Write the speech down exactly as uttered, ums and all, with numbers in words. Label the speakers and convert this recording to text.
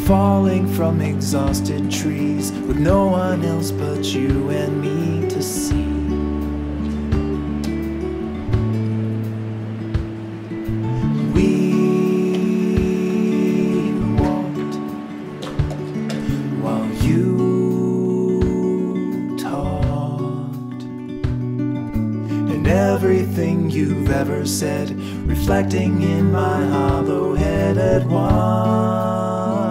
Speaker 1: falling from exhausted trees with no one else but you and me to see. We walked while you talked, and everything you've ever said reflecting in my hollow head at once.